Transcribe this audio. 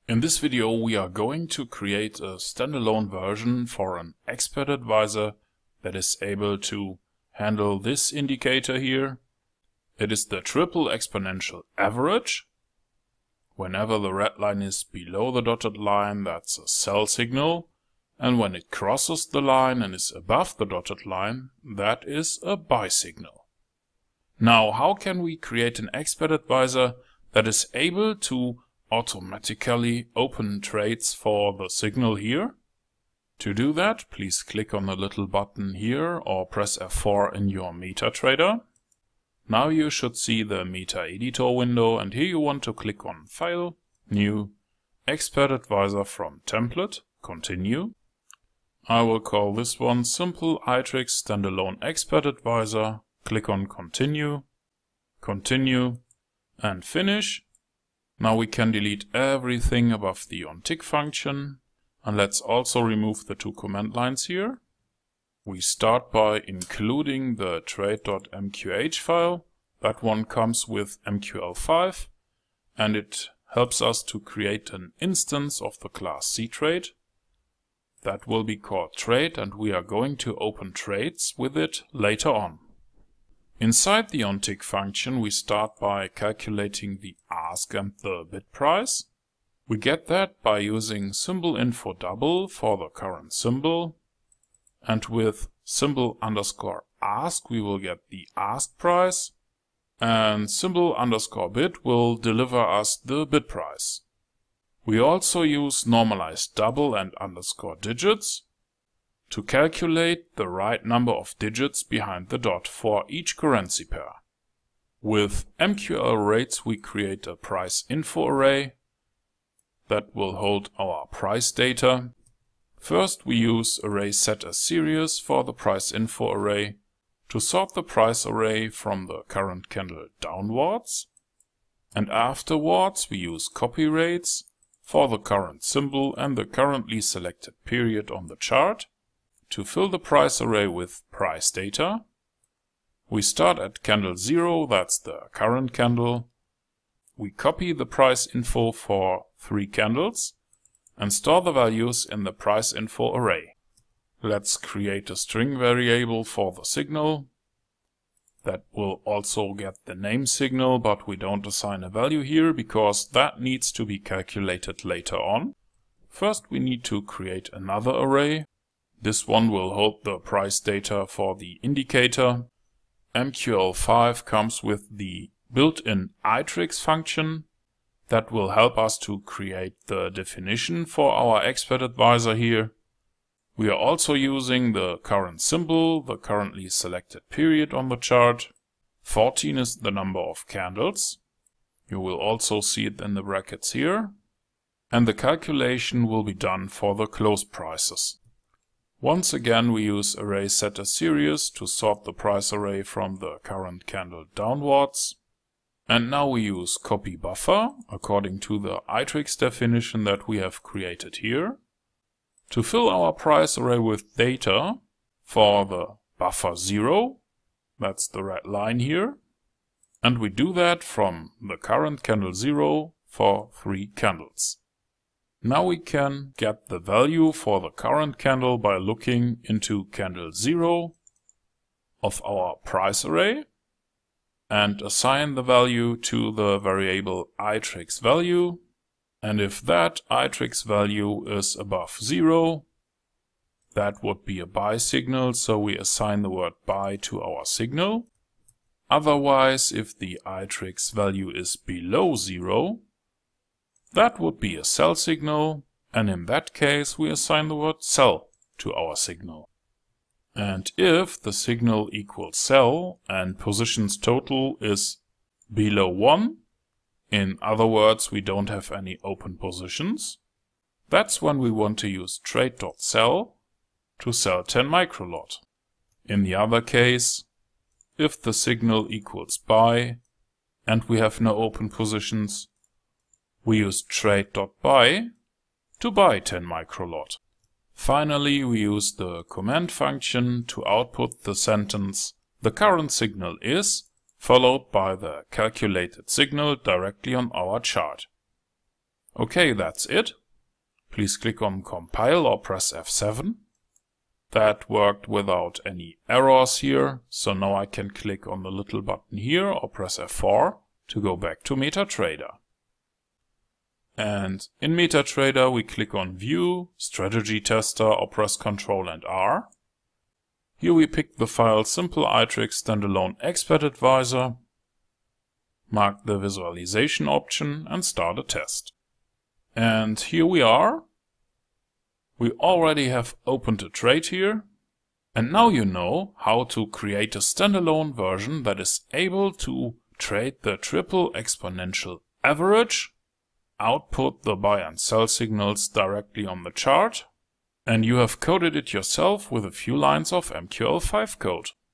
In this video we are going to create a standalone version for an expert advisor that is able to handle this indicator here. It is the Triple Exponential Average. Whenever the red line is below the dotted line, that's a sell signal, and when it crosses the line and is above the dotted line, that is a buy signal. Now, how can we create an expert advisor that is able to automatically open trades for the signal here? To do that, please click on the little button here or press F4 in your MetaTrader. Now you should see the MetaEditor window, and here you want to click on File, New, Expert Advisor from Template, Continue. I will call this one SymbolItrixStandaloneExpertAdvisor. Click on Continue, Continue, and Finish. Now we can delete everything above the onTick function, and let's also remove the two command lines here. We start by including the Trade.mqh file. That one comes with MQL5, and it helps us to create an instance of the class CTrade. That will be called Trade, and we are going to open trades with it later on. Inside the onTick function, we start by calculating the ask and the bid price. We get that by using SymbolInfoDouble for the current symbol, and with symbol_ask we will get the ask price, and symbol_bid will deliver us the bid price. We also use NormalizeDouble and _digits to calculate the right number of digits behind the dot for each currency pair. With MQlRates we create a price info array that will hold our price data. First we use array setAsSeries for the price info array to sort the price array from the current candle downwards, and afterwards we use copyRates for the current symbol and the currently selected period on the chart to fill the price array with price data. We start at candle 0, that's the current candle. We copy the price info for 3 candles and store the values in the price info array. Let's create a string variable for the signal. That will also get the name signal, but we don't assign a value here because that needs to be calculated later on. First we need to create another array. This one will hold the price data for the indicator. MQL5 comes with the built-in Itrix function that will help us to create the definition for our expert advisor here. We are also using the current symbol, the currently selected period on the chart. 14 is the number of candles. You will also see it in the brackets here. And the calculation will be done for the close prices. Once again we use array setAsSeries to sort the price array from the current candle downwards. And now we use copyBuffer according to the Itrix definition that we have created here to fill our price array with data for the buffer 0, that's the red line here, and we do that from the current candle 0 for 3 candles. Now we can get the value for the current candle by looking into candle 0 of our price array and assign the value to the variable Itrix value. And if that Itrix value is above 0, that would be a buy signal, so we assign the word buy to our signal. Otherwise, if the Itrix value is below 0, that would be a sell signal, and in that case we assign the word sell to our signal. And if the signal equals sell and positions total is below 1, in other words, we don't have any open positions, that's when we want to use Trade.sell to sell 10 microlot. In the other case, if the signal equals buy and we have no open positions, we use Trade.buy to buy 10 microlot. Finally, we use the command function to output the sentence "the current signal is," followed by the calculated signal directly on our chart. Okay, that's it. Please click on compile or press F7. That worked without any errors here, so now I can click on the little button here or press F4 to go back to MetaTrader. And in MetaTrader we click on View, Strategy Tester or press Ctrl and R. Here we pick the file SimpleItrixStandaloneExpertAdvisor, mark the visualization option and start a test. And here we are. We already have opened a trade here. And now you know how to create a standalone version that is able to trade the Triple Exponential Average, output the buy and sell signals directly on the chart, and you have coded it yourself with a few lines of MQL5 code.